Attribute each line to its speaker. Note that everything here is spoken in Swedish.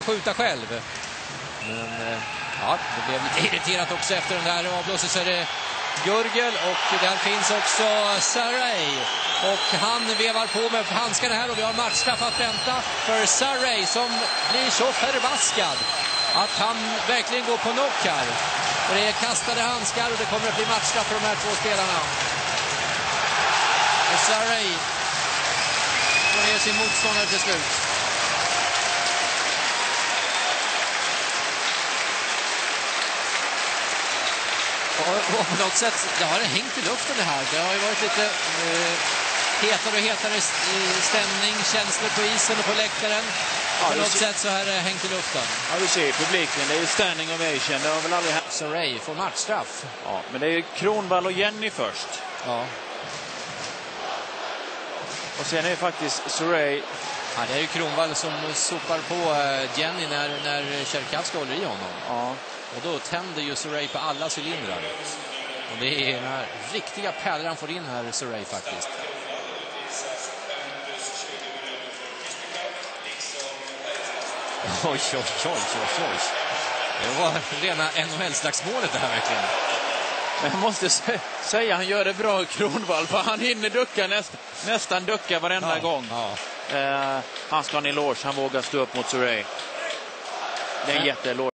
Speaker 1: skjuta själv. Men ja, det blev lite irriterat också efter den där avblåset, så är det Gurgel och där finns också Sarray. Och han vevar på med handskarna här och vi har matchstraff att vänta för Sarray som blir så förbaskad att han verkligen går på knock här. Och det är kastade handskar och det kommer att bli matchstraff för de här två spelarna. Och Sarray får ner sin motståndare till slut. Och på något sätt, det har hängt i luften det här. Det har ju varit lite hetare och hetare stämning, känslor på isen och på läktaren. På något sätt så har det hängt i luften.
Speaker 2: Ja, du ser publiken, det är ju standing ovation. Det har väl aldrig hänt.
Speaker 1: Sarray får matchstraff.
Speaker 2: Ja, men det är ju Kronwall och Jenny först.
Speaker 1: Ja.
Speaker 2: Och sen är det faktiskt Sarray.
Speaker 1: Ja, det är ju Kronwall som sopar på Jenny när Tjerkavska håller i honom.
Speaker 2: Ja.
Speaker 1: Och då tänder ju Sarray på alla cylindrar. Och det är den här riktiga pärlan han får in här, Sarray faktiskt. Oj. Det var rena NHL-slagsmålet det här verkligen.
Speaker 2: Men jag måste säga, han gör det bra, Kronwall, för han hinner ducka nästan ducka varenda gång.
Speaker 1: Ja.
Speaker 2: Han ska ha en eloge, han vågar stå upp mot Sarray. Det är en jätteeloge.